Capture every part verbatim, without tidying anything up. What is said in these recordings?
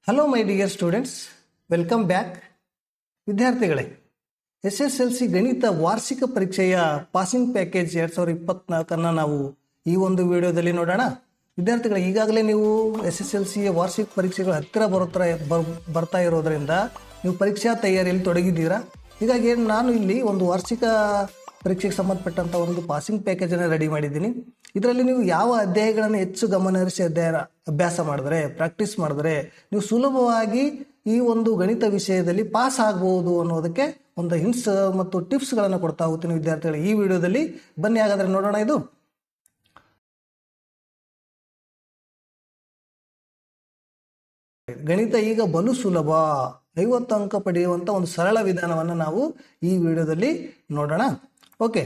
Hello my dear students, welcome back. ವಿದ್ಯಾರ್ಥಿಗಳೇ, S S L C ಗಣಿತ ವಾರ್ಷಿಕ ಪರೀಕ್ಷೆಯ ಪಾಸಿಂಗ್ ಪ್ಯಾಕೇಜ್ ಎರಡು ಸಾವಿರದ ಇಪ್ಪತ್ನಾಲ್ಕನ್ನು ನಾವು ಈ ಒಂದು ವಿಡಿಯೋದಲ್ಲಿ ನೋಡೋಣ. ವಿದ್ಯಾರ್ಥಿಗಳು, ಈಗಾಗಲೇ ನೀವು ಎಸ್ ಎಸ್ ಎಲ್ ಸಿಯ ವಾರ್ಷಿಕ ಪರೀಕ್ಷೆಗಳು ಹತ್ತಿರ ಬರುತ್ತಾ ಬರ್ತಾ ಇರೋದರಿಂದ ನೀವು ಪರೀಕ್ಷಾ ತಯಾರಿಯಲ್ಲಿ ತೊಡಗಿದ್ದೀರಾ. ಹೀಗಾಗಿ ನಾನು ಇಲ್ಲಿ ಒಂದು ವಾರ್ಷಿಕ ಪರೀಕ್ಷೆಗೆ ಸಂಬಂಧಪಟ್ಟಂಥ ಒಂದು ಪಾಸಿಂಗ್ ಪ್ಯಾಕೇಜನ್ನು ರೆಡಿ ಮಾಡಿದ್ದೀನಿ. ಇದರಲ್ಲಿ ನೀವು ಯಾವ ಅಧ್ಯಾಯಗಳನ್ನು ಹೆಚ್ಚು ಗಮನ ಹರಿಸಿ ಅಧ್ಯಯನ ಅಭ್ಯಾಸ ಮಾಡಿದ್ರೆ, ಪ್ರಾಕ್ಟೀಸ್ ಮಾಡಿದ್ರೆ ನೀವು ಸುಲಭವಾಗಿ ಈ ಒಂದು ಗಣಿತ ವಿಷಯದಲ್ಲಿ ಪಾಸ್ ಆಗ್ಬೋದು ಅನ್ನೋದಕ್ಕೆ ಒಂದು ಹಿಂಟ್ಸ್ ಮತ್ತು ಟಿಪ್ಸ್ಗಳನ್ನು ಕೊಡ್ತಾ ಹೋಗ್ತೀನಿ ವಿದ್ಯಾರ್ಥಿಗಳು ಈ ವಿಡಿಯೋದಲ್ಲಿ. ಬನ್ನಿ ಹಾಗಾದರೆ ನೋಡೋಣ. ಇದು ಗಣಿತ ಈಗ ಬಲು ಸುಲಭ, ಐವತ್ತು ಅಂಕ ಪಡೆಯುವಂಥ ಒಂದು ಸರಳ ವಿಧಾನವನ್ನು ನಾವು ಈ ವಿಡಿಯೋದಲ್ಲಿ ನೋಡೋಣ. ಓಕೆ,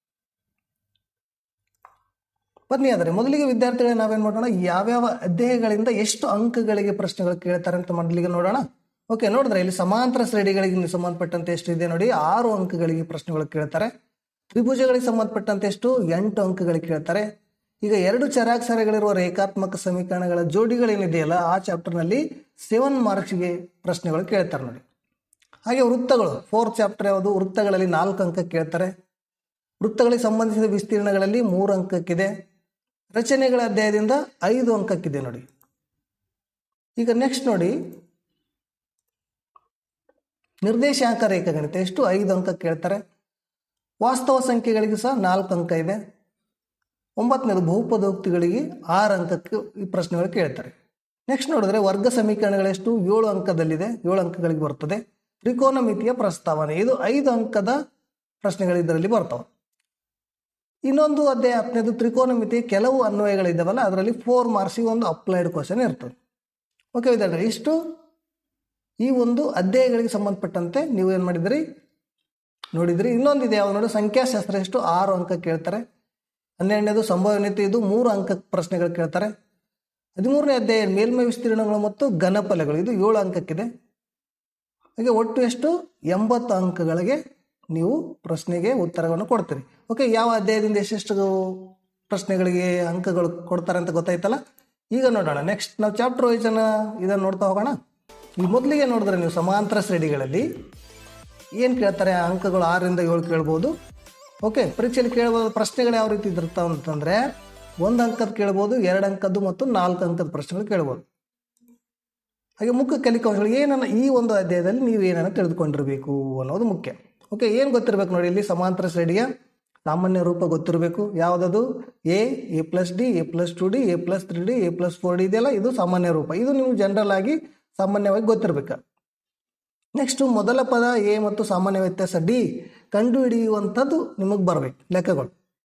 ಬನ್ನಿ. ಆದರೆ ಮೊದಲಿಗೆ ವಿದ್ಯಾರ್ಥಿಗಳೇ ನಾವೇನು ಮಾಡೋಣ, ಯಾವ್ಯಾವ ಅಧ್ಯಾಯಗಳಿಂದ ಎಷ್ಟು ಅಂಕಗಳಿಗೆ ಪ್ರಶ್ನೆಗಳು ಕೇಳ್ತಾರೆ ಅಂತ ಮೊದಲಿಗೆ ನೋಡೋಣ. ಓಕೆ, ನೋಡಿದ್ರೆ ಇಲ್ಲಿ ಸಮಾಂತರ ಶ್ರೇಣಿಗಳಿಗೆ ಸಂಬಂಧಪಟ್ಟಂತೆ ಎಷ್ಟು ಇದೆ ನೋಡಿ, ಆರು ಅಂಕಗಳಿಗೆ ಪ್ರಶ್ನೆಗಳು ಕೇಳ್ತಾರೆ. ತ್ರಿಭುಜಗಳಿಗೆ ಸಂಬಂಧಪಟ್ಟಂತೆ ಎಷ್ಟು, ಎಂಟು ಅಂಕಗಳಿಗೆ ಕೇಳ್ತಾರೆ. ಈಗ ಎರಡು ಚರಾಕ್ಷರಗಳಿರುವ ರೇಖಾತ್ಮಕ ಸಮೀಕರಣಗಳ ಜೋಡಿಗಳೇನಿದೆಯಲ್ಲ ಆ ಚಾಪ್ಟರ್ನಲ್ಲಿ ಸೆವೆನ್ ಮಾರ್ಕ್ಸ್ಗೆ ಪ್ರಶ್ನೆಗಳು ಕೇಳ್ತಾರೆ ನೋಡಿ. ಹಾಗೆ ವೃತ್ತಗಳು, ಫೋರ್ತ್ ಚಾಪ್ಟರ್ ಯಾವುದು, ವೃತ್ತಗಳಲ್ಲಿ ನಾಲ್ಕು ಅಂಕ ಕೇಳ್ತಾರೆ. ವೃತ್ತಗಳಿಗೆ ಸಂಬಂಧಿಸಿದ ವಿಸ್ತೀರ್ಣಗಳಲ್ಲಿ ಮೂರು ಅಂಕಕ್ಕಿದೆ. ರಚನೆಗಳ ಅಧ್ಯಾಯದಿಂದ ಐದು ಅಂಕಕ್ಕಿದೆ ನೋಡಿ. ಈಗ ನೆಕ್ಸ್ಟ್ ನೋಡಿ, ನಿರ್ದೇಶಾಂಕ ರೇಖಾಗಣಿತ ಎಷ್ಟು, ಐದು ಅಂಕ ಕೇಳ್ತಾರೆ. ವಾಸ್ತವ ಸಂಖ್ಯೆಗಳಿಗೆ ಸಹ ನಾಲ್ಕು ಅಂಕ ಇದೆ. ಒಂಬತ್ತನೇದು ಬಹುಪದೋಕ್ತಿಗಳಿಗೆ ಆರು ಅಂಕಕ್ಕೆ ಈ ಪ್ರಶ್ನೆಗಳು ಕೇಳ್ತಾರೆ. ನೆಕ್ಸ್ಟ್ ನೋಡಿದ್ರೆ ವರ್ಗ ಸಮೀಕರಣಗಳೆಷ್ಟು, ಏಳು ಅಂಕದಲ್ಲಿದೆ, ಏಳು ಅಂಕಗಳಿಗೆ ಬರ್ತದೆ. ತ್ರಿಕೋನಮಿತಿಯ ಪ್ರಸ್ತಾವನೆ, ಇದು ಐದು ಅಂಕದ ಪ್ರಶ್ನೆಗಳು ಇದರಲ್ಲಿ ಬರ್ತವೆ. ಇನ್ನೊಂದು ಅಧ್ಯಾಯ ಹತ್ತನೇದು ತ್ರಿಕೋನಮಿತಿ ಕೆಲವು ಅನ್ವಯಗಳಿದ್ದಾವಲ್ಲ, ಅದರಲ್ಲಿ ಫೋರ್ ಮಾರ್ಕ್ಸಿಗೆ ಒಂದು ಅಪ್ಲೈಡ್ ಕ್ವಶನ್ ಇರ್ತದೆ. ಓಕೆ ವಿದ್ಯಾರ್ಥಿ, ಇಷ್ಟು ಈ ಒಂದು ಅಧ್ಯಾಯಗಳಿಗೆ ಸಂಬಂಧಪಟ್ಟಂತೆ ನೀವು ಏನು ಮಾಡಿದ್ರಿ ನೋಡಿದ್ರಿ. ಇನ್ನೊಂದಿದೆ ಯಾವುದು ನೋಡಿ, ಸಂಖ್ಯಾಶಾಸ್ತ್ರ ಎಷ್ಟು, ಆರು ಅಂಕ ಕೇಳ್ತಾರೆ. ಹನ್ನೆರಡನೇದು ಸಂಭಾವ್ಯತೆ, ಇದು ಮೂರು ಅಂಕ ಪ್ರಶ್ನೆಗಳು ಕೇಳ್ತಾರೆ. ಹದಿಮೂರನೇ ಅಧ್ಯಾಯ ಮೇಲ್ಮೈ ವಿಸ್ತೀರ್ಣಗಳು ಮತ್ತು ಘನಫಲಗಳು, ಇದು ಏಳು ಅಂಕಕ್ಕಿದೆ. ಹಾಗೆ ಒಟ್ಟು ಎಷ್ಟು, ಎಂಬತ್ತು ಅಂಕಗಳಿಗೆ ನೀವು ಪ್ರಶ್ನೆಗೆ ಉತ್ತರವನ್ನು ಕೊಡ್ತೀರಿ. ಓಕೆ, ಯಾವ ಅಧ್ಯಾಯದಿಂದ ಎಷ್ಟೆಷ್ಟು ಪ್ರಶ್ನೆಗಳಿಗೆ ಅಂಕಗಳು ಕೊಡ್ತಾರೆ ಅಂತ ಗೊತ್ತಾಯ್ತಲ್ಲ. ಈಗ ನೋಡೋಣ ನೆಕ್ಸ್ಟ್ ನಾವು ಚಾಪ್ಟರ್ ವೈಸ್ ಅನ್ನ ಇದನ್ನು ನೋಡ್ತಾ ಹೋಗೋಣ. ಈ ಮೊದಲಿಗೆ ನೋಡಿದ್ರೆ ನೀವು ಸಮಾಂತರ ಶ್ರೇಣಿಗಳಲ್ಲಿ ಏನು ಕೇಳ್ತಾರೆ, ಅಂಕಗಳು ಆರರಿಂದ ಏಳು ಕೇಳ್ಬೋದು. ಓಕೆ, ಪರೀಕ್ಷೆಯಲ್ಲಿ ಕೇಳ್ಬೋದು. ಪ್ರಶ್ನೆಗಳು ಯಾವ ರೀತಿ ಇದಿರ್ತಾವೆ ಅಂತಂದರೆ ಒಂದು ಅಂಕದ ಕೇಳ್ಬೋದು, ಎರಡು ಅಂಕದ್ದು ಮತ್ತು ನಾಲ್ಕು ಅಂಕದ ಪ್ರಶ್ನೆಗಳು ಕೇಳ್ಬೋದು. ಹಾಗೆ ಮುಖ್ಯ ಕಲಿಕಾಂಶಗಳು ಏನನ್ನ ಈ ಒಂದು ಅಧ್ಯಾಯದಲ್ಲಿ ನೀವು ಏನನ್ನ ತಿಳಿದುಕೊಂಡಿರಬೇಕು ಅನ್ನೋದು ಮುಖ್ಯ. ಓಕೆ, ಏನು ಗೊತ್ತಿರಬೇಕು ನೋಡಿ, ಇಲ್ಲಿ ಸಮಾಂತರ ಶ್ರೇಣಿಯ ಸಾಮಾನ್ಯ ರೂಪ ಗೊತ್ತಿರಬೇಕು. ಯಾವುದದು, A A plus D, A plus two D, A plus three D, A plus four D ಇದೆಯಲ್ಲ, ಇದು ಸಾಮಾನ್ಯ ರೂಪ. ಇದು ನಿಮ್ಗೆ ಜನರಲ್ ಆಗಿ ಸಾಮಾನ್ಯವಾಗಿ ಗೊತ್ತಿರಬೇಕು. ನೆಕ್ಸ್ಟು ಮೊದಲ ಪದ ಎ ಮತ್ತು ಸಾಮಾನ್ಯ ವ್ಯತ್ಯಾಸ ಡಿ ಕಂಡು ಹಿಡಿಯುವಂಥದ್ದು ನಿಮಗೆ ಬರಬೇಕು ಲೆಕ್ಕಗಳು.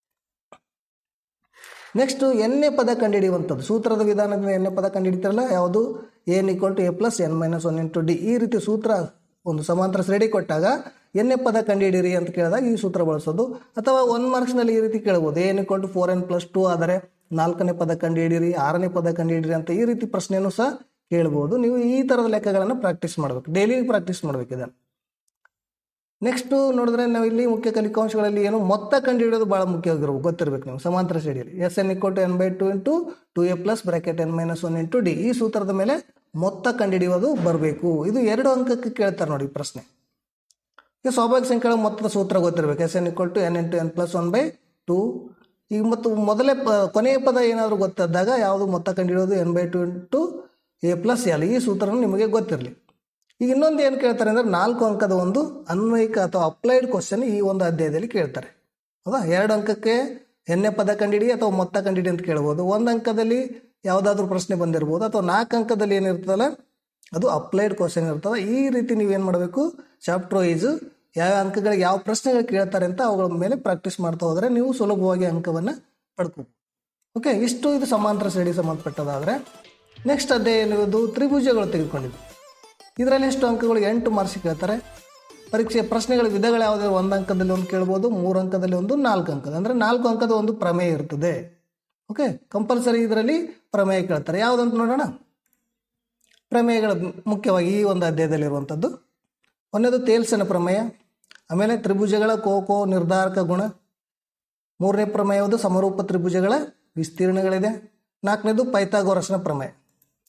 ನೆಕ್ಸ್ಟು ಎನ್ನೇ ಪದ ಕಂಡುಹಿಡಿಯುವಂಥದ್ದು, ಸೂತ್ರದ ವಿಧಾನದಿಂದ ಎನ್ನೇ ಪದ ಕಂಡುಹಿಡಿತಾರಲ್ಲ, ಯಾವುದು, N equal to A plus N minus one into D. ಈ ರೀತಿ ಸೂತ್ರ ಒಂದು ಸಮಾಂತರ ಶ್ರೇಣಿ ಕೊಟ್ಟಾಗ ಎನ್ನೇ ಪದ ಕಂಡುಹಿಡಿಯಿರಿ ಅಂತ ಕೇಳಿದಾಗ ಈ ಸೂತ್ರ ಬಳಸೋದು. ಅಥವಾ ಒನ್ ಮಾರ್ಕ್ಸ್ನಲ್ಲಿ ಈ ರೀತಿ ಕೇಳ್ಬೋದು, N equal to four N plus two ಆದರೆ ನಾಲ್ಕನೇ ಪದ ಕಂಡುಹಿಡಿಯಿರಿ, ಆರನೇ ಪದ ಕಂಡುಹಿಡಿಯಿರಿ ಅಂತ ಈ ರೀತಿ ಪ್ರಶ್ನೆಯನ್ನು ಸಹ ಕೇಳ್ಬೋದು. ನೀವು ಈ ಥರದ ಲೆಕ್ಕಗಳನ್ನು ಪ್ರಾಕ್ಟೀಸ್ ಮಾಡಬೇಕು, ಡೈಲಿ ಪ್ರಾಕ್ಟೀಸ್ ಮಾಡಬೇಕು ಇದನ್ನು. ನೆಕ್ಸ್ಟು ನೋಡಿದ್ರೆ ನಾವು ಇಲ್ಲಿ ಮುಖ್ಯ ಕಲಿಕಾಂಶಗಳಲ್ಲಿ ಏನು, ಮೊತ್ತ ಕಂಡುಹಿಡಿಯೋದು ಭಾಳ ಮುಖ್ಯವಾಗಿರ್ಬೇಕು, ಗೊತ್ತಿರಬೇಕು ನೀವು ಸಮಾಂತರ ಶ್ರೇಣಿಯಲ್ಲಿ. S N equal to N by two into two A plus bracket N minus one into D. ಈ ಸೂತ್ರದ ಮೇಲೆ ಮೊತ್ತ ಕಂಡುಹಿಡಿಯೋದು ಬರಬೇಕು. ಇದು ಎರಡು ಅಂಕಕ್ಕೆ ಕೇಳ್ತಾರೆ ನೋಡಿ ಪ್ರಶ್ನೆ. ಈಗ ಸ್ವಾಭಾವಿಕ ಸಂಖ್ಯೆಗಳ ಮೊತ್ತದ ಸೂತ್ರ ಗೊತ್ತಿರಬೇಕು, S N equal to N into N plus one by two. ಈಗ ಮತ್ತು ಮೊದಲೇ ಪ ಕೊನೆಯ ಪದ ಏನಾದರೂ ಗೊತ್ತಾದಾಗ ಯಾವುದು ಮೊತ್ತ ಕಂಡುಹಿಡಿಯೋದು, N by two into A plus L. ಈ ಸೂತ್ರನೂ ನಿಮಗೆ ಗೊತ್ತಿರಲಿ. ಈಗ ಇನ್ನೊಂದು ಏನು ಕೇಳ್ತಾರೆ ಅಂದರೆ ನಾಲ್ಕು ಅಂಕದ ಒಂದು ಅನ್ವಯಿಕ ಅಥವಾ ಅಪ್ಲೈಡ್ ಕ್ವಶನ್ ಈ ಒಂದು ಅಧ್ಯಾಯದಲ್ಲಿ ಕೇಳ್ತಾರೆ. ಹೌದಾ, ಎರಡು ಅಂಕಕ್ಕೆ ಎನ್ನೇ ಪದ ಕಂಡಿಡಿ ಅಥವಾ ಮೊತ್ತ ಕಂಡಿಡಿ ಅಂತ ಕೇಳ್ಬೋದು. ಒಂದು ಅಂಕದಲ್ಲಿ ಯಾವುದಾದ್ರೂ ಪ್ರಶ್ನೆ ಬಂದಿರ್ಬೋದು, ಅಥವಾ ನಾಲ್ಕು ಅಂಕದಲ್ಲಿ ಏನಿರ್ತದಲ್ಲ ಅದು ಅಪ್ಲೈಡ್ ಕ್ವಶನ್ ಇರ್ತದೆ. ಈ ರೀತಿ ನೀವೇನು ಮಾಡಬೇಕು, ಚಾಪ್ಟರ್ ವೈಸು ಯಾವ ಅಂಕಗಳಿಗೆ ಯಾವ ಪ್ರಶ್ನೆಗಳು ಕೇಳ್ತಾರೆ ಅಂತ ಅವುಗಳ ಮೇಲೆ ಪ್ರಾಕ್ಟೀಸ್ ಮಾಡ್ತಾ ಹೋದರೆ ನೀವು ಸುಲಭವಾಗಿ ಅಂಕವನ್ನು ಪಡ್ಕೋಬೋದು. ಓಕೆ, ಇಷ್ಟು ಇದು ಸಮಾಂತರ ಶ್ರೇಣಿಗೆ ಸಂಬಂಧಪಟ್ಟದಾದರೆ ನೆಕ್ಸ್ಟ್ ಅಧ್ಯಾಯ ಏನಿರೋದು, ತ್ರಿಭುಜಗಳು ತೆಗೆದುಕೊಂಡಿದ್ದು. ಇದರಲ್ಲಿ ಎಷ್ಟು ಅಂಕಗಳು, ಎಂಟು ಮಾರ್ಕ್ಸ್ ಕೇಳ್ತಾರೆ. ಪರೀಕ್ಷೆ ಪ್ರಶ್ನೆಗಳ ವಿಧಗಳು ಯಾವುದಾದ್ರು ಒಂದು ಅಂಕದಲ್ಲಿ ಒಂದು ಕೇಳ್ಬೋದು, ಮೂರು ಅಂಕದಲ್ಲಿ ಒಂದು, ನಾಲ್ಕು ಅಂಕದ ಅಂದರೆ ನಾಲ್ಕು ಅಂಕದ ಒಂದು ಪ್ರಮೇಯ ಇರ್ತದೆ. ಓಕೆ, ಕಂಪಲ್ಸರಿ ಇದರಲ್ಲಿ ಪ್ರಮೇಯ ಕೇಳ್ತಾರೆ. ಯಾವುದಂತ ನೋಡೋಣ. ಪ್ರಮೇಯಗಳು ಮುಖ್ಯವಾಗಿ ಈ ಒಂದು ಅಧ್ಯಾಯದಲ್ಲಿರುವಂಥದ್ದು ಒಂದೇದು ತೇಲ್ಸನ ಪ್ರಮೇಯ, ಆಮೇಲೆ ತ್ರಿಭುಜಗಳ ಕೋಕೋ ನಿರ್ಧಾರಕ ಗುಣ, ಮೂರನೇ ಪ್ರಮೇಯವುದು ಸಮರೂಪ ತ್ರಿಭುಜಗಳ ವಿಸ್ತೀರ್ಣಗಳಿದೆ, ನಾಲ್ಕನೇದು ಪೈಥಾಗೋರಸ್ನ ಪ್ರಮೇಯ.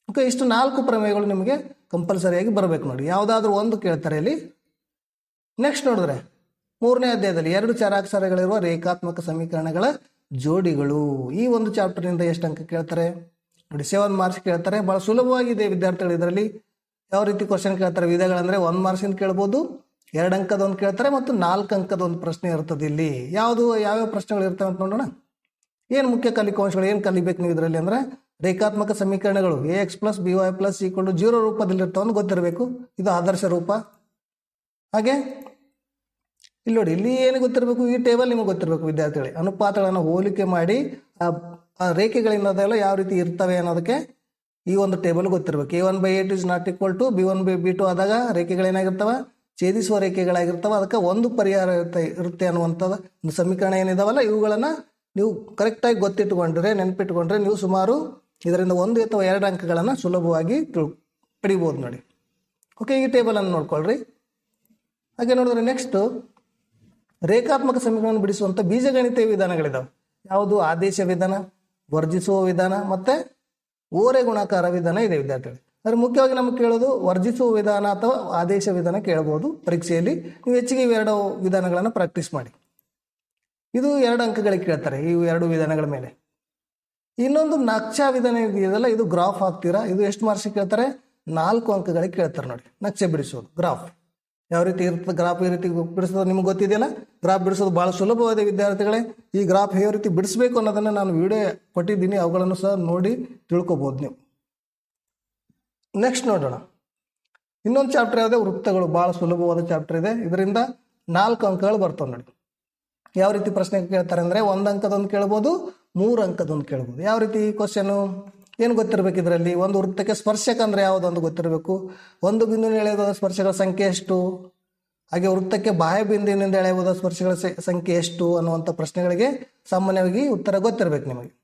ಓಕೆ, ಇಷ್ಟು ನಾಲ್ಕು ಪ್ರಮೇಯಗಳು ನಿಮಗೆ ಕಂಪಲ್ಸರಿಯಾಗಿ ಬರಬೇಕು ನೋಡಿ. ಯಾವುದಾದ್ರೂ ಒಂದು ಕೇಳ್ತಾರೆ ಇಲ್ಲಿ. ನೆಕ್ಸ್ಟ್ ನೋಡಿದ್ರೆ ಮೂರನೇ ಅಧ್ಯಾಯದಲ್ಲಿ ಎರಡು ಚರಾಕ್ಷರಗಳಿರುವ ರೇಖಾತ್ಮಕ ಸಮೀಕರಣಗಳ ಜೋಡಿಗಳು, ಈ ಒಂದು ಚಾಪ್ಟರ್ನಿಂದ ಎಷ್ಟು ಅಂಕ ಕೇಳ್ತಾರೆ ನೋಡಿ? ಸೆವೆನ್ ಮಾರ್ಕ್ಸ್ ಕೇಳ್ತಾರೆ. ಭಾಳ ಸುಲಭವಾಗಿದೆ ವಿದ್ಯಾರ್ಥಿಗಳು. ಇದರಲ್ಲಿ ಯಾವ ರೀತಿ ಕ್ವಶನ್ ಕೇಳ್ತಾರೆ? ವಿಧಗಳಂದರೆ ಒಂದು ಮಾರ್ಕ್ಸಿಂದ ಕೇಳ್ಬೋದು, ಎರಡು ಅಂಕದ ಒಂದು ಕೇಳ್ತಾರೆ ಮತ್ತು ನಾಲ್ಕು ಅಂಕದ ಒಂದು ಪ್ರಶ್ನೆ ಇರ್ತದೆ. ಇಲ್ಲಿ ಯಾವುದು ಯಾವ್ಯಾವ ಪ್ರಶ್ನೆಗಳು ಇರ್ತವೆ ಅಂತ ನೋಡೋಣ. ಏನು ಮುಖ್ಯ ಕಲಿಕಾಂಶಗಳು, ಏನು ಕಲಿಬೇಕು ನೀವು ಇದರಲ್ಲಿ ಅಂದರೆ ರೇಖಾತ್ಮಕ ಸಮೀಕರಣಗಳು A X plus B Y plus equal to zero ರೂಪದಲ್ಲಿ ಇರ್ತಾವೆ ಗೊತ್ತಿರಬೇಕು. ಇದು ಆದರ್ಶ ರೂಪ. ಹಾಗೆ ಇಲ್ಲಿ ನೋಡಿ, ಇಲ್ಲಿ ಏನು ಗೊತ್ತಿರಬೇಕು? ಈ ಟೇಬಲ್ ನಿಮಗೆ ಗೊತ್ತಿರಬೇಕು ವಿದ್ಯಾರ್ಥಿಗಳಿಗೆ. ಅನುಪಾತಗಳನ್ನು ಹೋಲಿಕೆ ಮಾಡಿ ಆ ರೇಖೆಗಳಿಂದೆಲ್ಲ ಯಾವ ರೀತಿ ಇರ್ತವೆ ಅನ್ನೋದಕ್ಕೆ ಈ ಒಂದು ಟೇಬಲ್ ಗೊತ್ತಿರಬೇಕು. A one by eight is not equal to B one by B two ಆದಾಗ ರೇಖೆಗಳೇನಾಗಿರ್ತವೆ? ಛೇದಿಸುವ ರೇಖೆಗಳಾಗಿರ್ತವೆ. ಅದಕ್ಕೆ ಒಂದು ಪರಿಹಾರ ಇರುತ್ತೆ ಇರುತ್ತೆ ಅನ್ನುವಂಥದ್ದು ಒಂದು ಸಮೀಕರಣ ಏನಿದಾವಲ್ಲ, ಇವುಗಳನ್ನು ನೀವು ಕರೆಕ್ಟಾಗಿ ಗೊತ್ತಿಟ್ಟುಕೊಂಡ್ರೆ, ನೆನಪಿಟ್ಟುಕೊಂಡ್ರೆ ನೀವು ಸುಮಾರು ಇದರಿಂದ ಒಂದು ಅಥವಾ ಎರಡು ಅಂಕಗಳನ್ನು ಸುಲಭವಾಗಿ ತಿಳ್ ಪಡಿಬೋದು ನೋಡಿ. ಓಕೆ, ಈ ಟೇಬಲನ್ನು ನೋಡ್ಕೊಳ್ರಿ. ಹಾಗೆ ನೋಡಿದ್ರೆ ನೆಕ್ಸ್ಟು ರೇಖಾತ್ಮಕ ಸಮೀಕರಣ ಬಿಡಿಸುವಂಥ ಬೀಜಗಣಿತ ವಿಧಾನಗಳಿದಾವೆ. ಯಾವುದು? ಆದೇಶ ವಿಧಾನ, ವರ್ಜಿಸುವ ವಿಧಾನ ಮತ್ತು ಓರೆ ಗುಣಾಕಾರ ವಿಧಾನ ಇದೆ ವಿದ್ಯಾರ್ಥಿಗಳು. ಆದರೆ ಮುಖ್ಯವಾಗಿ ನಮಗೆ ಕೇಳೋದು ವರ್ಜಿಸುವ ವಿಧಾನ ಅಥವಾ ಆದೇಶ ವಿಧಾನ ಕೇಳಬಹುದು ಪರೀಕ್ಷೆಯಲ್ಲಿ. ನೀವು ಹೆಚ್ಚಿಗೆ ಇವೆರಡು ವಿಧಾನಗಳನ್ನು ಪ್ರಾಕ್ಟೀಸ್ ಮಾಡಿ. ಇದು ಎರಡು ಅಂಕಗಳಿಗೆ ಕೇಳ್ತಾರೆ ಈ ಎರಡು ವಿಧಾನಗಳ ಮೇಲೆ. ಇನ್ನೊಂದು ನಕ್ಷಾ ವಿಧಾನ ಇದೆಯಲ್ಲ, ಇದು ಗ್ರಾಫ್ ಹಾಕ್ತೀರಾ. ಇದು ಎಷ್ಟು ಮಾರ್ಕ್ಸಿಗೆ ಕೇಳ್ತಾರೆ? ನಾಲ್ಕು ಅಂಕಗಳಿಗೆ ಕೇಳ್ತಾರೆ ನೋಡಿ. ನಕ್ಷೆ ಬಿಡಿಸೋದು, ಗ್ರಾಫ್ ಯಾವ ರೀತಿ ಇರ್ತದೆ, ಗ್ರಾಫ್ ಈ ರೀತಿ ಬಿಡಿಸೋದು ನಿಮ್ಗೆ ಗೊತ್ತಿದೆಯಲ್ಲ. ಗ್ರಾಫ್ ಬಿಡಿಸೋದು ಭಾಳ ಸುಲಭವಾದ ವಿದ್ಯಾರ್ಥಿಗಳೇ. ಈ ಗ್ರಾಫ್ ಯಾವ ರೀತಿ ಬಿಡಿಸಬೇಕು ಅನ್ನೋದನ್ನು ನಾನು ವಿಡಿಯೋ ಕೊಟ್ಟಿದ್ದೀನಿ, ಅವುಗಳನ್ನು ಸಹ ನೋಡಿ ತಿಳ್ಕೊಬೋದು ನೀವು. ನೆಕ್ಸ್ಟ್ ನೋಡೋಣ, ಇನ್ನೊಂದು ಚಾಪ್ಟರ್ ಯಾವುದೇ ವೃತ್ತಗಳು, ಭಾಳ ಸುಲಭವಾದ ಚಾಪ್ಟರ್ ಇದೆ. ಇದರಿಂದ ನಾಲ್ಕು ಅಂಕಗಳು ಬರ್ತವೆ ನೋಡಿ. ಯಾವ ರೀತಿ ಪ್ರಶ್ನೆ ಕೇಳ್ತಾರೆ ಅಂದರೆ ಒಂದು ಅಂಕದೊಂದು ಕೇಳ್ಬೋದು, ಮೂರು ಅಂಕದೊಂದು ಕೇಳ್ಬೋದು. ಯಾವ ರೀತಿ ಕ್ವಶನು ಏನು ಗೊತ್ತಿರಬೇಕು ಇದರಲ್ಲಿ? ಒಂದು ವೃತ್ತಕ್ಕೆ ಸ್ಪರ್ಶಕ ಅಂದರೆ ಯಾವುದು ಅಂತ ಗೊತ್ತಿರಬೇಕು. ಒಂದು ಬಿಂದುವಿನ ಎಳೆಯಬಹುದಾದ ಸ್ಪರ್ಶಗಳ ಸಂಖ್ಯೆ ಎಷ್ಟು? ಹಾಗೆ ವೃತ್ತಕ್ಕೆ ಬಾಹ್ಯ ಬಿಂದುವಿನಿಂದ ಎಳೆಯಬಹುದಾದ ಸ್ಪರ್ಶಗಳ ಸಂಖ್ಯೆ ಎಷ್ಟು ಅನ್ನುವಂಥ ಪ್ರಶ್ನೆಗಳಿಗೆ ಸಾಮಾನ್ಯವಾಗಿ ಉತ್ತರ ಗೊತ್ತಿರಬೇಕು ನಿಮಗೆ.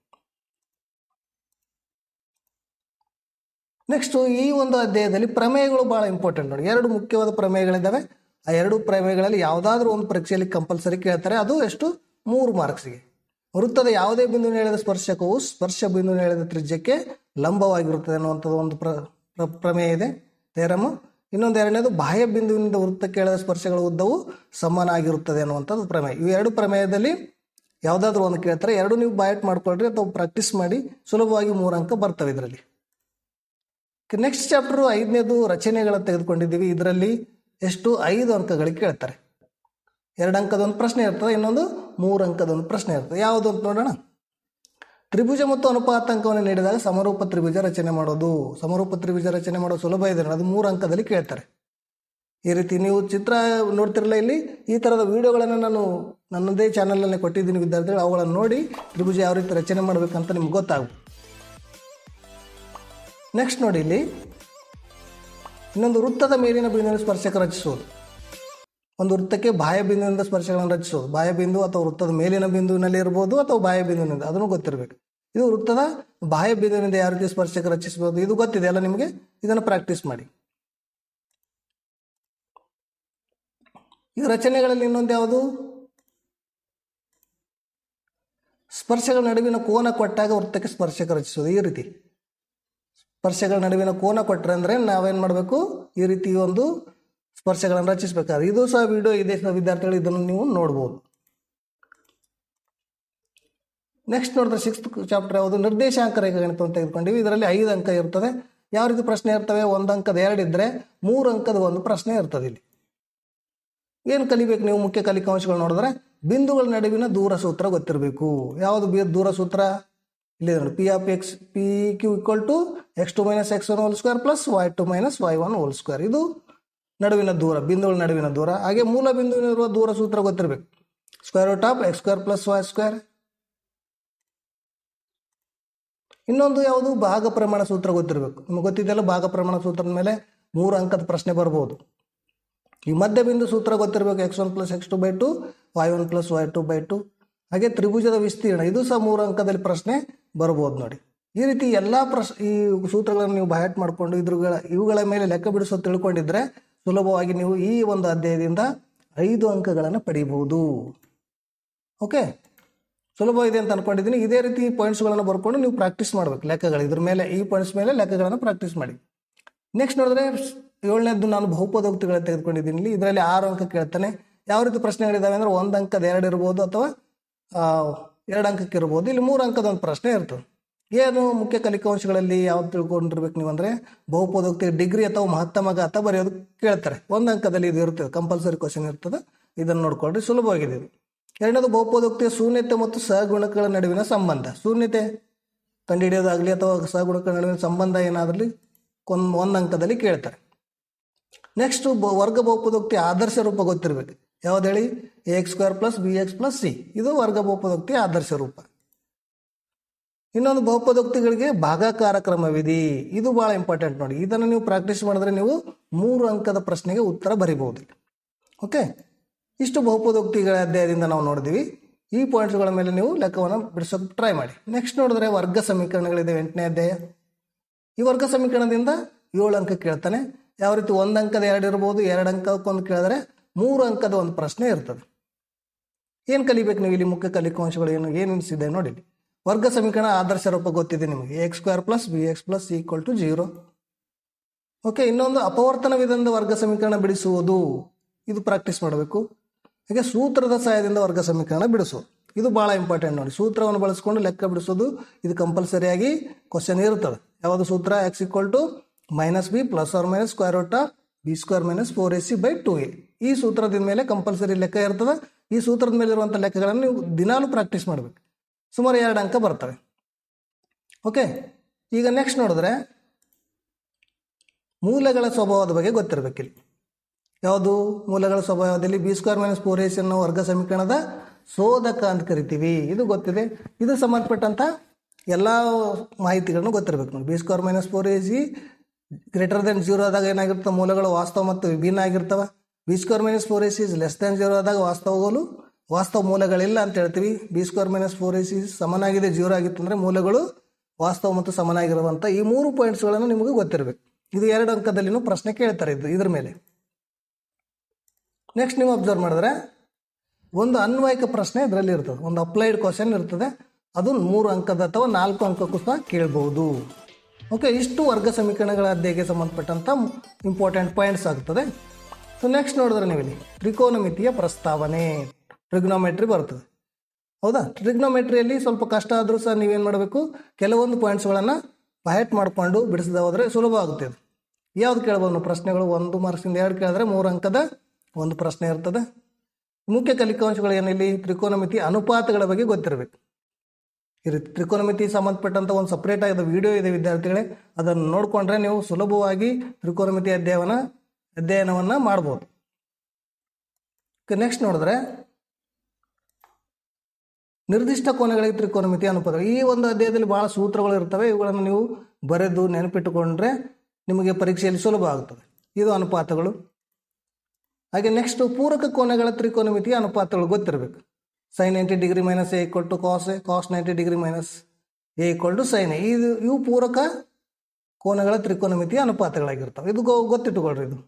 ನೆಕ್ಸ್ಟು ಈ ಒಂದು ಅಧ್ಯಾಯದಲ್ಲಿ ಪ್ರಮೇಯಗಳು ಭಾಳ ಇಂಪಾರ್ಟೆಂಟ್ ನೋಡಿ. ಎರಡು ಮುಖ್ಯವಾದ ಪ್ರಮೇಯಗಳಿದ್ದಾವೆ. ಆ ಎರಡು ಪ್ರಮೇಯಗಳಲ್ಲಿ ಯಾವುದಾದ್ರೂ ಒಂದು ಪರೀಕ್ಷೆಯಲ್ಲಿ ಕಂಪಲ್ಸರಿ ಕೇಳ್ತಾರೆ. ಅದು ಎಷ್ಟು? ಮೂರು ಮಾರ್ಕ್ಸಿಗೆ. ವೃತ್ತದ ಯಾವುದೇ ಬಿಂದುವಿನ ಎಳೆದ ಸ್ಪರ್ಶಕವು ಸ್ಪರ್ಶ ಬಿಂದುವಿನ ಎಳೆದ ತ್ರಿಜ್ಯಕ್ಕೆ ಲಂಬವಾಗಿರುತ್ತದೆ ಅನ್ನುವಂಥದ್ದು ಒಂದು ಪ್ರ ಪ್ರಮೇಯ ಇದೆ, ಥೇರಮ್. ಇನ್ನೊಂದು ಎರಡನೇದು ಬಾಹ್ಯ ಬಿಂದುವಿನಿಂದ ವೃತ್ತಕ್ಕೆ ಎಳೆದ ಸ್ಪರ್ಶಗಳ ಉದ್ದವು ಸಮಾನಾಗಿರುತ್ತದೆ ಅನ್ನುವಂಥದ್ದು ಪ್ರಮೇಯ. ಇವು ಎರಡು ಪ್ರಮೇಯದಲ್ಲಿ ಯಾವುದಾದ್ರೂ ಒಂದು ಕೇಳ್ತಾರೆ. ಎರಡು ನೀವು ಬಾಯಟ್ ಮಾಡ್ಕೊಳ್ರಿ ಅಥವಾ ಪ್ರಾಕ್ಟೀಸ್ ಮಾಡಿ, ಸುಲಭವಾಗಿ ಮೂರು ಅಂಕ ಬರ್ತವೆ ಇದರಲ್ಲಿ. ನೆಕ್ಸ್ಟ್ ಚಾಪ್ಟರು ಐದನೇದು ರಚನೆಗಳನ್ನು ತೆಗೆದುಕೊಂಡಿದ್ದೀವಿ. ಇದರಲ್ಲಿ ಎಷ್ಟು? ಐದು ಅಂಕಗಳಿಗೆ ಕೇಳ್ತಾರೆ. ಎರಡು ಅಂಕದೊಂದು ಪ್ರಶ್ನೆ ಇರ್ತದೆ, ಇನ್ನೊಂದು ಮೂರು ಅಂಕದೊಂದು ಪ್ರಶ್ನೆ ಇರ್ತದೆ. ಯಾವುದು ಅಂತ ನೋಡೋಣ. ತ್ರಿಭುಜ ಮತ್ತು ಅನುಪಾತಾಂಕವನ್ನು ನೀಡಿದಾಗ ಸಮರೂಪ ತ್ರಿಭುಜ ರಚನೆ ಮಾಡೋದು. ಸಮರೂಪ ತ್ರಿಭುಜ ರಚನೆ ಮಾಡೋದು ಸುಲಭ ಇದೆ, ಅದು ಮೂರು ಅಂಕದಲ್ಲಿ ಕೇಳ್ತಾರೆ. ಈ ರೀತಿ ನೀವು ಚಿತ್ರ ನೋಡ್ತಿರಲ್ಲ, ಇಲ್ಲಿ ಈ ಥರದ ವಿಡಿಯೋಗಳನ್ನು ನಾನು ನನ್ನದೇ ಚಾನಲಲ್ಲಿ ಕೊಟ್ಟಿದ್ದೀನಿ ವಿದ್ಯಾರ್ಥಿಗಳು. ಅವುಗಳನ್ನು ನೋಡಿ ತ್ರಿಭುಜ ಯಾವ ರೀತಿ ರಚನೆ ಮಾಡಬೇಕಂತ ನಿಮ್ಗೆ ಗೊತ್ತಾಗುತ್ತೆ. ನೆಕ್ಸ್ಟ್ ನೋಡಿ, ಇಲ್ಲಿ ಇನ್ನೊಂದು ವೃತ್ತದ ಮೇಲಿನ ಬಿಂದುವಿನ ಸ್ಪರ್ಶಕ ರಚಿಸುವುದು. ಒಂದು ವೃತ್ತಕ್ಕೆ ಬಾಹ್ಯ ಬಿಂದುವಿನಿಂದ ಸ್ಪರ್ಶಗಳನ್ನು ರಚಿಸೋದು. ಬಾಹ್ಯ ಬಿಂದು ಅಥವಾ ವೃತ್ತದ ಮೇಲಿನ ಬಿಂದುವಿನಲ್ಲಿ ಇರ್ಬೋದು ಅಥವಾ ಬಾಹ್ಯ ಬಿಂದುವಿನಿಂದ, ಅದನ್ನು ಗೊತ್ತಿರಬೇಕು. ಇದು ವೃತ್ತದ ಬಾಹ್ಯ ಬಿಂದುವಿನಿಂದ ಯಾವ ರೀತಿ ಸ್ಪರ್ಶಕ ರಚಿಸಬಹುದು, ಇದು ಗೊತ್ತಿದೆ ಅಲ್ಲ ನಿಮಗೆ. ಇದನ್ನು ಪ್ರಾಕ್ಟೀಸ್ ಮಾಡಿ. ಈಗ ರಚನೆಗಳಲ್ಲಿ ಇನ್ನೊಂದು ಯಾವುದು? ಸ್ಪರ್ಶಗಳ ನಡುವಿನ ಕೋನ ಕೊಟ್ಟಾಗ ವೃತ್ತಕ್ಕೆ ಸ್ಪರ್ಶಕ ರಚಿಸೋದು. ಈ ರೀತಿ ಸ್ಪರ್ಶಗಳ ನಡುವಿನ ಕೋನ ಕೊಟ್ಟರೆ ಅಂದರೆ ನಾವೇನು ಮಾಡಬೇಕು? ಈ ರೀತಿ ಒಂದು ಸ್ಪರ್ಶಗಳನ್ನು ರಚಿಸಬೇಕಾದ್ರೆ ಇದು ಸಹ ವಿಡಿಯೋ ಇದೆ ವಿದ್ಯಾರ್ಥಿಗಳು, ಇದನ್ನು ನೀವು ನೋಡ್ಬೋದು. ನೆಕ್ಸ್ಟ್ ನೋಡಿದ್ರೆ ಸಿಕ್ಸ್ತ್ ಚಾಪ್ಟರ್ ಯಾವುದು? ನಿರ್ದೇಶಾಂಕ ರೇಖಾಗಣಿತ ಅಂತ ತೆಗೆದುಕೊಂಡಿವಿ. ಇದರಲ್ಲಿ ಐದು ಅಂಕ ಇರ್ತದೆ. ಯಾವ ರೀತಿ ಪ್ರಶ್ನೆ ಇರ್ತವೆ? ಒಂದು ಅಂಕದ ಎರಡು ಇದ್ದರೆ ಮೂರು ಅಂಕದ ಒಂದು ಪ್ರಶ್ನೆ ಇರ್ತದೆ. ಇಲ್ಲಿ ಏನು ಕಲಿಬೇಕು ನೀವು? ಮುಖ್ಯ ಕಲಿಕಾಂಶಗಳು ನೋಡಿದ್ರೆ ಬಿಂದುಗಳ ನಡುವಿನ ದೂರ ಸೂತ್ರ ಗೊತ್ತಿರಬೇಕು. ಯಾವುದು ಬಿ ದೂರ ಸೂತ್ರ? ಇಲ್ಲಿ ನೋಡಿ, P of X P Q equal to X two minus X one whole square plus Y two minus Y one whole square. ಇದು ನಡುವಿನ ದೂರ, ಬಿಂದುಗಳ ನಡುವಿನ ದೂರ. ಹಾಗೆ ಮೂಲ ಬಿಂದುವಿನಿರುವ ದೂರ ಸೂತ್ರ ಗೊತ್ತಿರಬೇಕು. Square root of X square plus Y square. ಇನ್ನೊಂದು ಯಾವುದು? ಭಾಗ ಪ್ರಮಾಣ ಸೂತ್ರ ಗೊತ್ತಿರಬೇಕು. ನಿಮಗೆ ಗೊತ್ತಿದೆಯಲ್ಲ, ಭಾಗ ಪ್ರಮಾಣ ಸೂತ್ರದ ಮೇಲೆ ಮೂರು ಅಂಕದ ಪ್ರಶ್ನೆ ಬರ್ಬೋದು. ಈ ಮಧ್ಯ ಬಿಂದು ಸೂತ್ರ ಗೊತ್ತಿರಬೇಕು. X one plus X two by two Y one plus Y two by two. ಹಾಗೆ ತ್ರಿಭುಜದ ವಿಸ್ತೀರ್ಣ, ಇದು ಸಹ ಮೂರು ಅಂಕದಲ್ಲಿ ಪ್ರಶ್ನೆ ಬರ್ಬೋದು ನೋಡಿ. ಈ ರೀತಿ ಎಲ್ಲ ಪ್ರಶ್ ಈ ಸೂತ್ರಗಳನ್ನು ನೀವು ಬಯಾಟ್ ಮಾಡಿಕೊಂಡು ಇದ್ರಗಳ ಇವುಗಳ ಮೇಲೆ ಲೆಕ್ಕ ಬಿಡಿಸೋದು ತಿಳ್ಕೊಂಡಿದ್ರೆ ಸುಲಭವಾಗಿ ನೀವು ಈ ಒಂದು ಅಧ್ಯಾಯದಿಂದ ಐದು ಅಂಕಗಳನ್ನು ಪಡೀಬಹುದು. ಓಕೆ, ಸುಲಭ ಇದೆ ಅಂತ ಅನ್ಕೊಂಡಿದ್ದೀನಿ. ಇದೇ ರೀತಿ ಈ ಪಾಯಿಂಟ್ಸ್ಗಳನ್ನು ಬರ್ಕೊಂಡು ನೀವು ಪ್ರಾಕ್ಟೀಸ್ ಮಾಡಬೇಕು ಲೆಕ್ಕಗಳು. ಇದ್ರ ಮೇಲೆ ಈ ಪಾಯಿಂಟ್ಸ್ ಮೇಲೆ ಲೆಕ್ಕಗಳನ್ನು ಪ್ರಾಕ್ಟೀಸ್ ಮಾಡಿ. ನೆಕ್ಸ್ಟ್ ನೋಡಿದ್ರೆ ಏಳನೇದ್ದು ನಾನು ಬಹುಪದೋಕ್ತಿಗಳು ತೆಗೆದುಕೊಂಡಿದ್ದೀನಿ. ಇದರಲ್ಲಿ ಆರು ಅಂಕ ಕೇಳ್ತಾನೆ. ಯಾವ ರೀತಿ ಪ್ರಶ್ನೆಗಳಿದ್ದಾವೆ ಅಂದರೆ ಒಂದು ಅಂಕದ ಎರಡು ಇರ್ಬೋದು ಅಥವಾ ಎರಡು ಅಂಕಕ್ಕೆ ಇರ್ಬೋದು. ಇಲ್ಲಿ ಮೂರು ಅಂಕದ ಒಂದು ಪ್ರಶ್ನೆ ಇರ್ತದೆ. ಏನು ಮುಖ್ಯ ಕಲಿಕಾಂಶಗಳಲ್ಲಿ ಯಾವ್ದು ತಿಳ್ಕೊಂಡಿರ್ಬೇಕು ನೀವು ಅಂದರೆ ಬಹುಪದೋಕ್ತಿ ಡಿಗ್ರಿ ಅಥವಾ ಮಹತ್ತಮಘಾತ ಬರೆಯೋದು ಕೇಳ್ತಾರೆ. ಒಂದು ಅಂಕದಲ್ಲಿ ಇದು ಇರ್ತದೆ, ಕಂಪಲ್ಸರಿ ಕ್ವಶನ್ ಇರ್ತದೆ. ಇದನ್ನು ನೋಡ್ಕೊಳ್ರಿ, ಸುಲಭವಾಗಿದೆ ಇದು. ಎರಡನೇದು ಬಹುಪದೋಕ್ತಿಯ ಶೂನ್ಯತೆ ಮತ್ತು ಸಹಗುಣಕಗಳ ನಡುವಿನ ಸಂಬಂಧ. ಶೂನ್ಯತೆ ಕಂಡುಹಿಡಿಯೋದಾಗಲಿ ಅಥವಾ ಸಹಗುಣಕಗಳ ನಡುವಿನ ಸಂಬಂಧ ಏನಾದ್ರಲ್ಲಿ ಒಂದು ಒಂದು ಅಂಕದಲ್ಲಿ ಕೇಳ್ತಾರೆ. ನೆಕ್ಸ್ಟ್ ವರ್ಗ ಬಹುಪದೋಕ್ತಿ ಆದರ್ಶ ರೂಪ ಗೊತ್ತಿರಬೇಕು. ಯಾವ್ದು ಹೇಳಿ? A X square plus B X plus C. ಇದು ವರ್ಗ ಬಹುಪದೋಕ್ತಿ ಆದರ್ಶ ರೂಪ. ಇನ್ನೊಂದು ಬಹುಪದೋಕ್ತಿಗಳಿಗೆ ಭಾಗಾಕಾರ ಕ್ರಮವಿಧಿ. ಇದು ಬಹಳ ಇಂಪಾರ್ಟೆಂಟ್ ನೋಡಿ. ಇದನ್ನು ನೀವು ಪ್ರಾಕ್ಟೀಸ್ ಮಾಡಿದ್ರೆ ನೀವು ಮೂರು ಅಂಕದ ಪ್ರಶ್ನೆಗೆ ಉತ್ತರ ಬರೀಬಹುದು. ಓಕೆ, ಇಷ್ಟು ಬಹುಪದೋಕ್ತಿಗಳ ಅಧ್ಯಾಯದಿಂದ ನಾವು ನೋಡಿದ್ವಿ. ಈ ಪಾಯಿಂಟ್ಸ್ಗಳ ಮೇಲೆ ನೀವು ಲೆಕ್ಕವನ್ನು ಬಿಡಿಸೋಕೆ ಟ್ರೈ ಮಾಡಿ. ನೆಕ್ಸ್ಟ್ ನೋಡಿದ್ರೆ ವರ್ಗ ಸಮೀಕರಣಗಳಿದೆ, ಎಂಟನೇ ಅಧ್ಯಾಯ. ಈ ವರ್ಗ ಸಮೀಕರಣದಿಂದ ಏಳು ಅಂಕ ಕೇಳ್ತಾನೆ. ಯಾವ ರೀತಿ ಒಂದು ಅಂಕದ ಎರಡು ಇರ್ಬೋದು, ಎರಡು ಅಂಕಕ್ಕೊಂದು ಕೇಳಿದ್ರೆ ಮೂರು ಅಂಕದ ಒಂದು ಪ್ರಶ್ನೆ ಇರ್ತದೆ. ಏನು ಕಲಿಬೇಕು ನೀವು ಇಲ್ಲಿ? ಮುಖ್ಯ ಕಲಿಕಾಂಶಗಳು ಏನು ಏನು ಅನಿಸಿದೆ ನೋಡಿ. ವರ್ಗ ಸಮೀಕರಣ ಆದರ್ಶ ರೂಪ ಗೊತ್ತಿದೆ ನಿಮಗೆ, A X square plus B X plus equal to zero. Okay, ಇನ್ನೊಂದು ಅಪವರ್ತನ ವಿಧಾನದ ವರ್ಗ ಸಮೀಕರಣ ಬಿಡಿಸುವುದು, ಇದು ಪ್ರಾಕ್ಟೀಸ್ ಮಾಡಬೇಕು. ಹಾಗೆ ಸೂತ್ರದ ಸಹಾಯದಿಂದ ವರ್ಗ ಸಮೀಕರಣ ಬಿಡಿಸೋದು, ಇದು ಭಾಳ ಇಂಪಾರ್ಟೆಂಟ್ ನೋಡಿ. ಸೂತ್ರವನ್ನು ಬಳಸ್ಕೊಂಡು ಲೆಕ್ಕ ಬಿಡಿಸೋದು ಇದು ಕಂಪಲ್ಸರಿಯಾಗಿ ಕ್ವಶನ್ ಇರ್ತದೆ. ಯಾವುದು ಸೂತ್ರ? X equal to minus B plus or minus square root of B square minus four A C by two A. ಈ ಸೂತ್ರದ ಮೇಲೆ ಕಂಪಲ್ಸರಿ ಲೆಕ್ಕ ಇರ್ತದೆ. ಈ ಸೂತ್ರದ ಮೇಲೆ ಇರುವಂಥ ಲೆಕ್ಕಗಳನ್ನು ನೀವು ದಿನಾಲೂ ಪ್ರಾಕ್ಟೀಸ್ ಮಾಡಬೇಕು. ಸುಮಾರು ಎರಡು ಅಂಕ ಬರ್ತವೆ. ಓಕೆ, ಈಗ ನೆಕ್ಸ್ಟ್ ನೋಡಿದ್ರೆ ಮೂಲಗಳ ಸ್ವಭಾವದ ಬಗ್ಗೆ ಗೊತ್ತಿರಬೇಕಿಲ್ಲಿ. ಯಾವುದು ಮೂಲಗಳ ಸ್ವಭಾವದಲ್ಲಿ? B square minus four A C ಅನ್ನೋ ವರ್ಗ ಸಮೀಕರಣದ ಶೋಧಕ ಅಂತ ಕರಿತೀವಿ. ಇದು ಗೊತ್ತಿದೆ. ಇದು ಸಂಬಂಧಪಟ್ಟಂಥ ಎಲ್ಲ ಮಾಹಿತಿಗಳನ್ನು ಗೊತ್ತಿರಬೇಕು ನೋಡಿ. B square minus four A C greater than zero ಆದಾಗ ಏನಾಗಿರ್ತವೆ? ಮೂಲಗಳು ವಾಸ್ತವ ಮತ್ತು ವಿಭಿನ್ನ ಆಗಿರ್ತವೆ. B square minus four A C less than zero ಆದಾಗ ವಾಸ್ತವಗಳು ವಾಸ್ತವ ಮೂಲಗಳಿಲ್ಲ ಅಂತ ಹೇಳ್ತೀವಿ. B square minus four A C ಸಮನಾಗಿದೆ ಜೀರೋ ಆಗಿತ್ತು ಅಂದರೆ ಮೂಲಗಳು ವಾಸ್ತವ ಮತ್ತು ಸಮನಾಗಿರುವಂಥ ಈ ಮೂರು ಪಾಯಿಂಟ್ಸ್ಗಳನ್ನು ನಿಮಗೆ ಗೊತ್ತಿರಬೇಕು. ಇದು ಎರಡು ಅಂಕದಲ್ಲಿನೂ ಪ್ರಶ್ನೆ ಕೇಳ್ತಾರೆ ಇದು ಇದ್ರ ಮೇಲೆ. ನೆಕ್ಸ್ಟ್ ನೀವು ಅಬ್ಸರ್ವ್ ಮಾಡಿದ್ರೆ ಒಂದು ಅನ್ವಯಿಕ ಪ್ರಶ್ನೆ ಇದರಲ್ಲಿ ಇರ್ತದೆ, ಒಂದು ಅಪ್ಲೈಡ್ ಕ್ವಶನ್ ಇರ್ತದೆ. ಅದು ಮೂರು ಅಂಕದ ಅಥವಾ ನಾಲ್ಕು ಅಂಕಕ್ಕೂ ಸಹ ಕೇಳ್ಬೋದು. ಓಕೆ, ಇಷ್ಟು ವರ್ಗ ಸಮೀಕರಣಗಳ ಅಧ್ಯಾಯಕ್ಕೆ ಸಂಬಂಧಪಟ್ಟಂಥ ಇಂಪಾರ್ಟೆಂಟ್ ಪಾಯಿಂಟ್ಸ್ ಆಗ್ತದೆ. ಸೊ ನೆಕ್ಸ್ಟ್ ನೋಡಿದ್ರೆ ನೀವು ಇಲ್ಲಿ ತ್ರಿಕೋನಮಿತಿಯ ಪ್ರಸ್ತಾವನೆ, ಟ್ರಿಗ್ನೋಮೆಟ್ರಿ ಬರ್ತದೆ. ಹೌದಾ? ಟ್ರಿಗ್ನೋಮೆಟ್ರಿಯಲ್ಲಿ ಸ್ವಲ್ಪ ಕಷ್ಟ ಆದರೂ ಸಹ ನೀವೇನು ಮಾಡಬೇಕು? ಕೆಲವೊಂದು ಪಾಯಿಂಟ್ಸ್ಗಳನ್ನು ಬಹೆಟ್ ಮಾಡಿಕೊಂಡು ಬಿಡಿಸದೆ ಹೋದರೆ ಸುಲಭ ಆಗುತ್ತೆ. ಅದು ಯಾವ್ದು ಕೇಳ್ಬೋದು ಪ್ರಶ್ನೆಗಳು? ಒಂದು ಮಾರ್ಕ್ಸಿಂದ ಎರಡು ಕೇಳಿದ್ರೆ ಮೂರು ಅಂಕದ ಒಂದು ಪ್ರಶ್ನೆ ಇರ್ತದೆ. ಮುಖ್ಯ ಕಲಿಕಾಂಶಗಳು ಏನಿಲ್ಲಿ? ತ್ರಿಕೋನಮಿತಿ ಅನುಪಾತಗಳ ಬಗ್ಗೆ ಗೊತ್ತಿರಬೇಕು. ಈ ರೀತಿ ತ್ರಿಕೋನಮಿತಿ ಸಂಬಂಧಪಟ್ಟಂಥ ಒಂದು ಸಪ್ರೇಟ್ ಆದ ವಿಡಿಯೋ ಇದೆ ವಿದ್ಯಾರ್ಥಿಗಳೇ, ಅದನ್ನು ನೋಡಿಕೊಂಡ್ರೆ ನೀವು ಸುಲಭವಾಗಿ ತ್ರಿಕೋನಮಿತಿ ಅಧ್ಯಯನ ಅಧ್ಯಯನವನ್ನು ಮಾಡ್ಬೋದು. ನೆಕ್ಸ್ಟ್ ನೋಡಿದ್ರೆ ನಿರ್ದಿಷ್ಟ ಕೋನಗಳಿಗೆ ತ್ರಿಕೋನಮಿತಿ ಅನುಪಾತ. ಈ ಒಂದು ಅಧ್ಯಾಯದಲ್ಲಿ ಭಾಳ ಸೂತ್ರಗಳು ಇರ್ತವೆ. ಇವುಗಳನ್ನು ನೀವು ಬರೆದು ನೆನಪಿಟ್ಟುಕೊಂಡ್ರೆ ನಿಮಗೆ ಪರೀಕ್ಷೆಯಲ್ಲಿ ಸುಲಭ ಆಗುತ್ತದೆ. ಇದು ಅನುಪಾತಗಳು. ಹಾಗೆ ನೆಕ್ಸ್ಟ್ ಪೂರಕ ಕೋನಗಳ ತ್ರಿಕೋನಮಿತಿಯ ಅನುಪಾತಗಳು ಗೊತ್ತಿರಬೇಕು. Sine ninety degree minus A equal to cos A, cos ninety degree minus A equal to sine A. ಇದು ಇವು ಪೂರಕ ಕೋನಗಳ ತ್ರಿಕೋನಮಿತಿಯ ಅನುಪಾತಗಳಾಗಿರ್ತವೆ. ಇದು ಗೊತ್ತಿಟ್ಟುಕೊಳ್ರಿ. ಇದು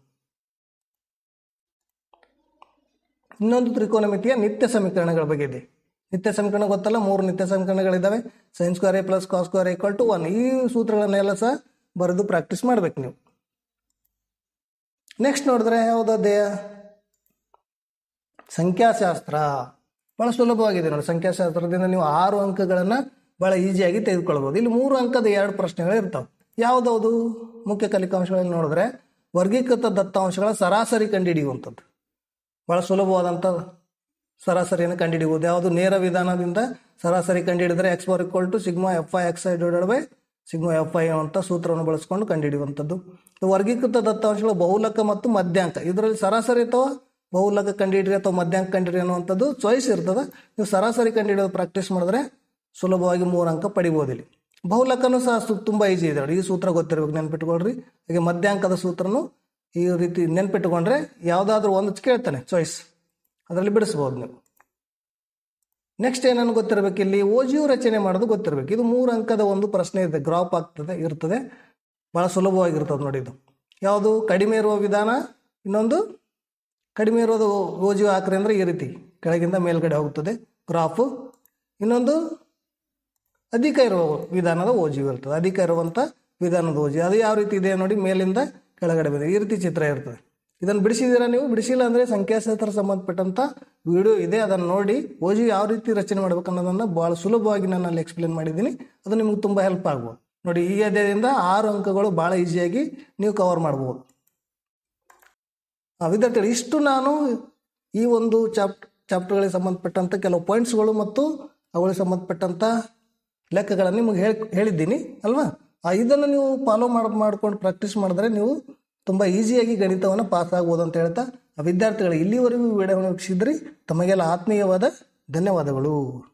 ಇನ್ನೊಂದು ತ್ರಿಕೋನಮಿತಿಯ ನಿತ್ಯ ಸಮೀಕರಣಗಳ ಬಗ್ಗೆ ಇದೆ. ನಿತ್ಯ ಸಮೀಕರಣ ಗೊತ್ತಲ್ಲ, ಮೂರು ನಿತ್ಯ ಸಮೀಕರಣಗಳಿದ್ದಾವೆ. Sine square A plus cos square equal to one. ಈ ಸೂತ್ರಗಳನ್ನೆಲ್ಲ ಸಹ ಬರೆದು ಪ್ರಾಕ್ಟೀಸ್ ಮಾಡಬೇಕು ನೀವು. ನೆಕ್ಸ್ಟ್ ನೋಡಿದ್ರೆ ಯಾವುದು ಅಧ್ಯಾಯ? ಸಂಖ್ಯಾಶಾಸ್ತ್ರ. ಭಾಳ ಸುಲಭವಾಗಿದೆ ನೋಡಿ. ಸಂಖ್ಯಾಶಾಸ್ತ್ರದಿಂದ ನೀವು ಆರು ಅಂಕಗಳನ್ನು ಭಾಳ ಈಸಿಯಾಗಿ ತೆಗೆದುಕೊಳ್ಬೋದು. ಇಲ್ಲಿ ಮೂರು ಅಂಕದ ಎರಡು ಪ್ರಶ್ನೆಗಳು ಇರ್ತವೆ. ಯಾವುದೌದು? ಮುಖ್ಯ ಕಲಿಕಾಂಶಗಳಲ್ಲಿ ನೋಡಿದ್ರೆ ವರ್ಗೀಕೃತ ದತ್ತಾಂಶಗಳ ಸರಾಸರಿ ಕಂಡುಹಿಡಿಯುವಂಥದ್ದು. ಭಾಳ ಸುಲಭವಾದಂಥ ಸರಾಸರಿಯನ್ನು ಕಂಡುಹಿಡಿಯುವುದು. ಯಾವುದು? ನೇರ ವಿಧಾನದಿಂದ ಸರಾಸರಿ ಕಂಡುಹಿಡಿದ್ರೆ X bar equal to sigma F I X I divided by sigma F I ಅಂತ ಸೂತ್ರವನ್ನು ಬಳಸ್ಕೊಂಡು ಕಂಡುಹಿಡಿಯುವಂಥದ್ದು. ವರ್ಗೀಕೃತ ದತ್ತಾಂಶಗಳು ಬಹುಲಕ ಮತ್ತು ಮಧ್ಯಾಂಕ. ಇದರಲ್ಲಿ ಸರಾಸರಿ ಅಥವಾ ಬಹುಲಕ ಕಂಡುಹಿಡಿರಿ ಅಥವಾ ಮಧ್ಯಾಂಕ ಕಂಡುಹಿಡಿ ಅನ್ನುವಂಥದ್ದು ಚಾಯ್ಸ್ ಇರ್ತದೆ. ನೀವು ಸರಾಸರಿ ಕಂಡುಹಿಡಿಯೋದು ಪ್ರಾಕ್ಟೀಸ್ ಮಾಡಿದ್ರೆ ಸುಲಭವಾಗಿ ಮೂರು ಅಂಕ ಪಡಿಬೋದು. ಇಲ್ಲಿ ಬಹುಲಕನೂ ಸಹ ತುಂಬ ಈಸಿ ಇದೆ ನೋಡಿ. ಈ ಸೂತ್ರ ಗೊತ್ತಿರಬೇಕು, ನೆನ್ಪಿಟ್ಕೊಳ್ರಿ. ಹಾಗೆ ಮಧ್ಯಾಂಕದ ಸೂತ್ರನೂ ಈ ರೀತಿ ನೆನ್ಪಿಟ್ಟುಕೊಂಡ್ರೆ ಯಾವುದಾದ್ರೂ ಒಂದು ಕೇಳ್ತಾನೆ ಚಾಯ್ಸ್, ಅದರಲ್ಲಿ ಬಿಡಿಸ್ಬೋದು ನೀವು. ನೆಕ್ಸ್ಟ್ ಏನನ್ನು ಗೊತ್ತಿರಬೇಕು? ಇಲ್ಲಿ ಓಜಿಯು ರಚನೆ ಮಾಡೋದು ಗೊತ್ತಿರಬೇಕು. ಇದು ಮೂರು ಅಂಕದ ಒಂದು ಪ್ರಶ್ನೆ ಇದೆ, ಗ್ರಾಫ್ ಆಗ್ತದೆ ಇರ್ತದೆ. ಭಾಳ ಸುಲಭವಾಗಿರ್ತದೆ ನೋಡಿ. ಇದು ಯಾವುದು? ಕಡಿಮೆ ಇರುವ ವಿಧಾನ. ಇನ್ನೊಂದು ಕಡಿಮೆ ಇರೋದು ಓಜಿಯು ಹಾಕ್ರಿ ಅಂದರೆ ಈ ರೀತಿ ಕೆಳಗಿಂದ ಮೇಲ್ಗಡೆ ಹೋಗ್ತದೆ ಗ್ರಾಫು. ಇನ್ನೊಂದು ಅಧಿಕ ಇರುವ ವಿಧಾನದ ಓಜಿ ಇರ್ತದೆ. ಅಧಿಕ ಇರುವಂಥ ವಿಧಾನದ ಓಜಿ ಅದು ಯಾವ ರೀತಿ ಇದೆ ನೋಡಿ, ಮೇಲಿಂದ ಕೆಳಗಡೆ ಬಂದಿದೆ, ಈ ರೀತಿ ಚಿತ್ರ ಇರ್ತದೆ. ಇದನ್ನು ಬಿಡಿಸಿದ್ದೀರಾ ನೀವು? ಬಿಡಿಸಿಲ್ಲ ಅಂದರೆ ಸಂಖ್ಯಾಶಾಸ್ತ್ರ ಸಂಬಂಧಪಟ್ಟಂಥ ವಿಡಿಯೋ ಇದೆ, ಅದನ್ನು ನೋಡಿ ಓಜಿ ಯಾವ ರೀತಿ ರಚನೆ ಮಾಡ್ಬೇಕು ಅನ್ನೋದನ್ನು ಭಾಳ ಸುಲಭವಾಗಿ ನಾನು ಅಲ್ಲಿ ಎಕ್ಸ್ಪ್ಲೇನ್ ಮಾಡಿದ್ದೀನಿ. ಅದು ನಿಮ್ಗೆ ತುಂಬ ಹೆಲ್ಪ್ ಆಗ್ಬೋದು ನೋಡಿ. ಈ ಅಧ್ಯಾಯದಿಂದ ಆರು ಅಂಕಗಳು ಭಾಳ ಈಸಿಯಾಗಿ ನೀವು ಕವರ್ ಮಾಡ್ಬೋದು. ವಿದ್ಯಾರ್ಥಿಗಳು, ಇಷ್ಟು ನಾನು ಈ ಒಂದು ಚಾಪ್ ಚಾಪ್ಟರ್ಗಳಿಗೆ ಸಂಬಂಧಪಟ್ಟಂಥ ಕೆಲವು ಪಾಯಿಂಟ್ಸ್ಗಳು ಮತ್ತು ಅವುಗಳಿಗೆ ಸಂಬಂಧಪಟ್ಟಂಥ ಲೆಕ್ಕಗಳನ್ನು ನಿಮಗೆ ಹೇಳಿ ಹೇಳಿದ್ದೀನಿ ಅಲ್ವಾ? ಇದನ್ನು ನೀವು ಫಾಲೋ ಮಾಡಿ ಮಾಡ್ಕೊಂಡು ಪ್ರಾಕ್ಟೀಸ್ ಮಾಡಿದ್ರೆ ನೀವು ತುಂಬ ಈಸಿಯಾಗಿ ಗಣಿತವನ್ನು ಪಾಸ್ ಆಗ್ಬೋದು ಅಂತ ಹೇಳ್ತಾ, ವಿದ್ಯಾರ್ಥಿಗಳು ಇಲ್ಲಿವರೆಗೂ ವಿಡಿಯೋವನ್ನು ವೀಕ್ಷಿಸಿದ್ರಿ. ತಮಗೆಲ್ಲ ಆತ್ಮೀಯವಾದ ಧನ್ಯವಾದಗಳು.